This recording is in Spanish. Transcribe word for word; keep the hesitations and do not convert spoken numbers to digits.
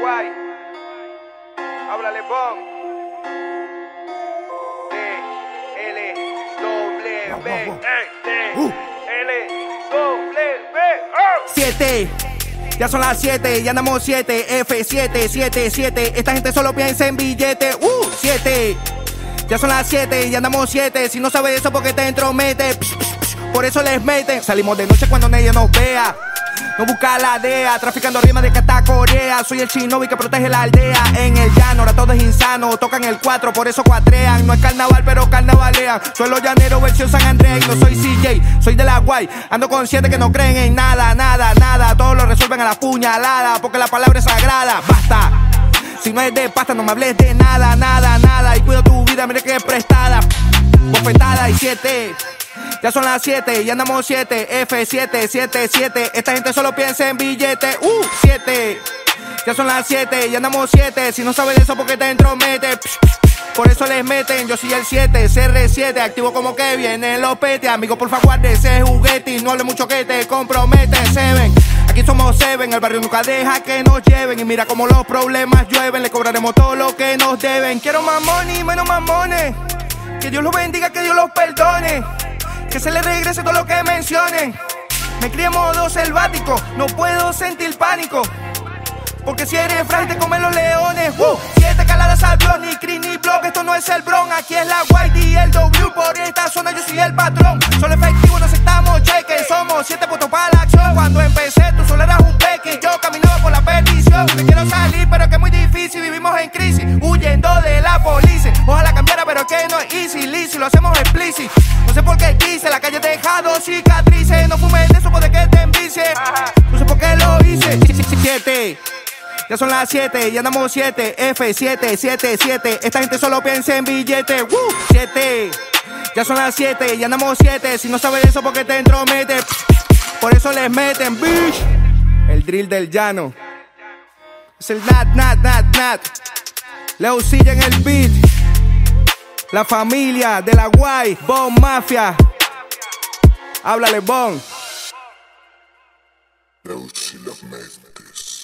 guay. Háblale, Bon. D L W D L W siete. Ya son las siete, ya andamos siete. F siete, siete, siete. Esta gente solo piensa en billetes. Uh, siete. Ya son las siete, ya andamos siete. Si no sabes eso, porque te entromete. Psh, psh, psh. Por eso les meten. Salimos de noche cuando nadie nos vea. No busca la D E A, traficando rimas de que hasta Corea. Soy el shinobi que protege la aldea. En el llano, ahora todo es insano. Tocan el cuatro, por eso cuatrean. No es carnaval, pero carnavalean. Suelo llanero, versión San Andrés. Y no soy C J, soy de la guay. Ando con siete que no creen en nada, nada, nada. Todo lo resuelven a la puñalada, porque la palabra es sagrada. Basta. Si no es de pasta, no me hables de nada, nada, nada. Y cuido tu vida, mire que es prestada. Bofetada y siete. Ya son las siete, ya andamos siete. F siete, siete, siete. Esta gente solo piensa en billetes. Uh, siete. Ya son las siete, ya andamos siete. Si no sabes eso, porque te entromete. Por eso les meten, yo soy el siete, C R siete. Activo como que vienen los pete. Amigo, por favor, guarde ese juguete y no hable mucho que te compromete. Seven, aquí somos Seven. El barrio nunca deja que nos lleven. Y mira como los problemas llueven. Le cobraremos todo lo que nos deben. Quiero más money, menos mamones. Que Dios los bendiga, que Dios los perdone. Que se les regrese todo lo que mencionen. Me crié en modo selvático, no puedo sentir pánico. Porque si eres frágil te comen los leones. uh, Siete caladas al blog, ni Chris ni Block. Esto no es el Bronx, aquí es la White y el W. Por esta zona yo soy el patrón. Solo efectivo, no aceptamos cheques. Somos siete puestos para la acción. Cuando empecé tú solo eras un peque. Yo caminaba por la perdición. Me quiero salir pero que es muy difícil. Vivimos en crisis, huyendo de la policía. Ojalá cambiara pero que no es easy. Lizzy, lo hacemos explícito. No sé por qué quise, la calle ha dejado cicatrices. No fumes de eso, puede que te envicie. No sé por qué lo hice. Siete. Ya son las siete, ya andamos siete. F siete, siete, siete. Esta gente solo piensa en billetes. Uh, siete. Ya son las siete, ya andamos siete. Si no sabes eso, porque te entromete. Por eso les meten, bitch. El drill del llano. Es el nat, nat, nat, nat. Leo Silla en el beat. La familia de la guay. Bon Mafia. Háblale, Bon. Leo Silla Mentes.